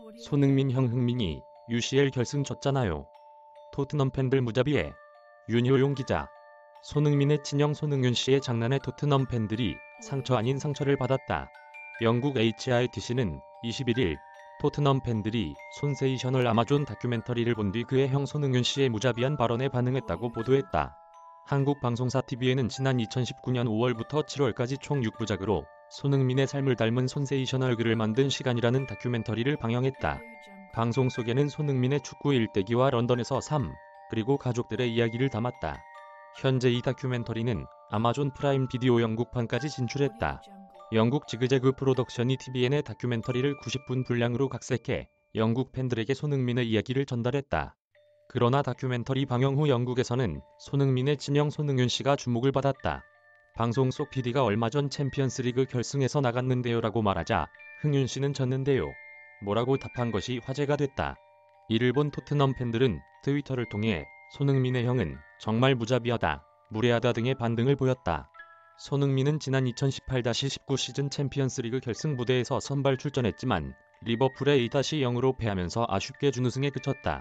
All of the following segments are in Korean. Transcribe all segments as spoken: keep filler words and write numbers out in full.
손흥민 형 흥민이 유씨엘 결승 졌잖아요. 토트넘 팬들 무자비해. 윤효용 기자. 손흥민의 친형 손흥윤 씨의 장난에 토트넘 팬들이 상처 아닌 상처를 받았다. 영국 에이치아이티씨는 이십일일 토트넘 팬들이 손세이셔널 아마존 다큐멘터리를 본 뒤 그의 형 손흥윤 씨의 무자비한 발언에 반응했다고 보도했다. 한국 방송사 티비엔은 지난 이천십구년 오월부터 칠월까지 총 육 부작으로 손흥민의 삶을 담은 손세이셔널 글을 만든 시간이라는 다큐멘터리를 방영했다. 방송 속에는 손흥민의 축구 일대기와 런던에서 삶, 그리고 가족들의 이야기를 담았다. 현재 이 다큐멘터리는 아마존 프라임 비디오 영국판까지 진출했다. 영국 지그재그 프로덕션이 티비엔의 다큐멘터리를 구십 분 분량으로 각색해 영국 팬들에게 손흥민의 이야기를 전달했다. 그러나 다큐멘터리 방영 후 영국에서는 손흥민의 친형 손흥윤 씨가 주목을 받았다. 방송 속 피디가 얼마 전 챔피언스리그 결승에서 나갔는데요 라고 말하자 흥윤 씨는 졌는데요. 뭐라고 답한 것이 화제가 됐다. 이를 본 토트넘 팬들은 트위터를 통해 손흥민의 형은 정말 무자비하다, 무례하다 등의 반등을 보였다. 손흥민은 지난 이천십팔 십구 시즌 챔피언스리그 결승 무대에서 선발 출전했지만 리버풀에 이 대 영으로 패하면서 아쉽게 준우승에 그쳤다.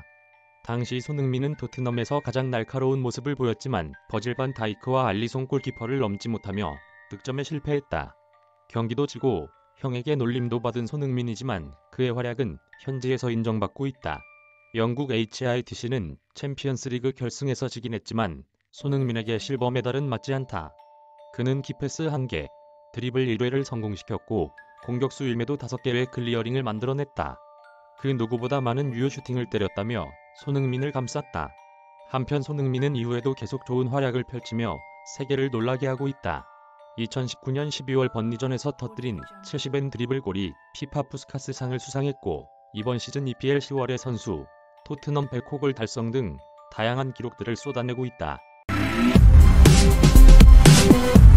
당시 손흥민은 토트넘에서 가장 날카로운 모습을 보였지만 버질 반 다이크와 알리송 골키퍼를 넘지 못하며 득점에 실패했다. 경기도 지고 형에게 놀림도 받은 손흥민이지만 그의 활약은 현지에서 인정받고 있다. 영국 에이치아이티씨는 챔피언스리그 결승에서 지긴 했지만 손흥민에게 실버 메달은 맞지 않다. 그는 키패스 한 개, 드리블 일 회를 성공시켰고 공격수 일 매도 다섯 개의 클리어링을 만들어냈다. 그 누구보다 많은 유효 슈팅을 때렸다며 손흥민을 감쌌다. 한편 손흥민은 이후에도 계속 좋은 활약을 펼치며 세계를 놀라게 하고 있다. 이천십구년 십이월 번리전에서 터뜨린 칠십 엔 드리블골이 피파 푸스카스상을 수상했고 이번 시즌 이피엘 시월의 선수, 토트넘 백 호 골 달성 등 다양한 기록들을 쏟아내고 있다.